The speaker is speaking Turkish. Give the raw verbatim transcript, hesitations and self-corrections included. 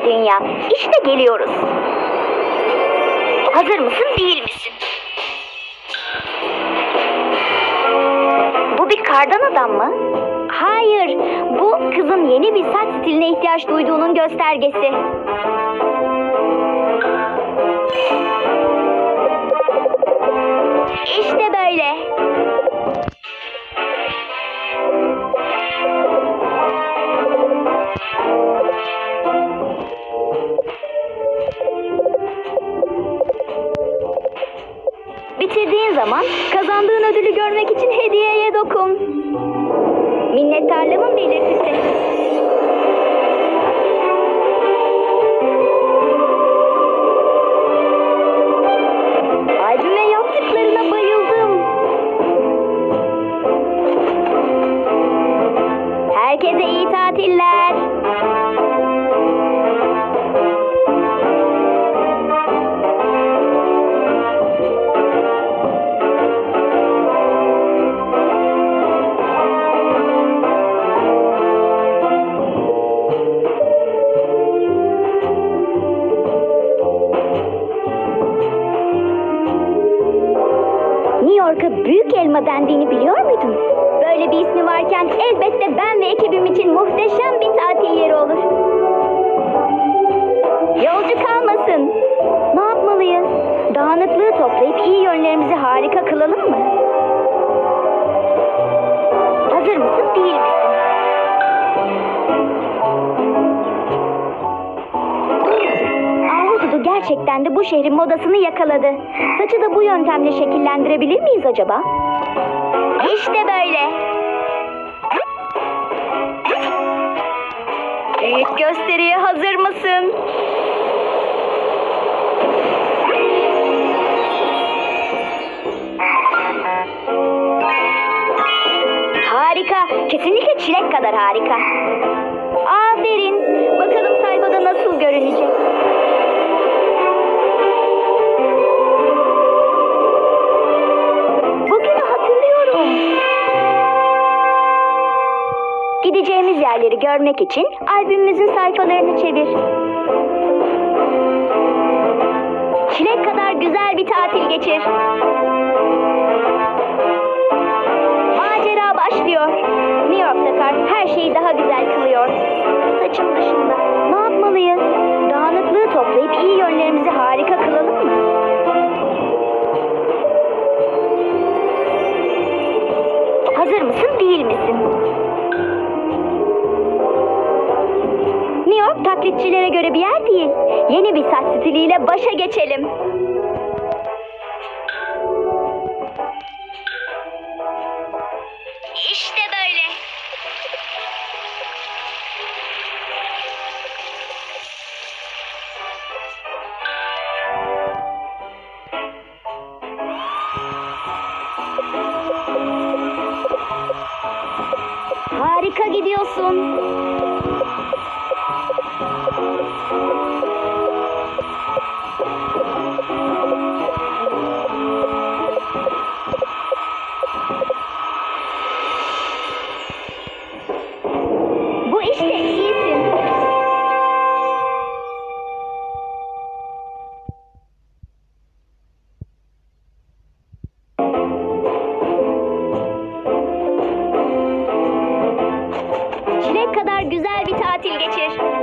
dünya. İşte geliyoruz. Hazır mısın, değil misin? Bu bir kardan adam mı? Hayır, bu kızın yeni bir saç stiline ihtiyaç duyduğunun göstergesi. İşte böyle. Bitirdiğin zaman kazandığın ödülü görmek için hediyeye dokun. Minnettarlığımın belirtisi. Albüme yaptıklarına bayıldım. Herkese iyi tatiller. New York'a Büyük Elma dendiğini biliyor muydun? Böyle bir ismi varken elbette ben ve ekibim için muhteşem bir tatil yeri olur. Yolcu kalmasın. Ne yapmalıyız? Dağınıklığı toplayıp iyi yönlerimizi harika kılalım mı? Hazır mısın, değil misin? Ahududu gerçekten de bu şehrin modasını yakaladı. Saçı da bu yöntemle şekillendirebilir miyiz acaba? İşte böyle. Büyük gösteriye hazır mısın? Harika. Kesinlikle çilek kadar harika. Aferin. Bakalım sayfada nasıl görünecek. Bugünü hatırlıyorum. Gideceğimiz yerleri görmek için albümümüzün sayfalarını çevir. Çilek kadar güzel bir tatil geçir. Macera başlıyor. New York'ta kar her şeyi daha güzel kılıyor. Saçım dışında. Ne yapmalıyız? Dağınıklığı toplayıp iyi yönlerimizi harika kılalım mı? Hazır mısın, değil misin? New York taklitçilere göre bir yer değil. Yeni bir saç stiliyle başa geçelim. İşte böyle. Harika gidiyorsun. Bu işte iyisin. Çilek kadar güzel bir tatil geçir.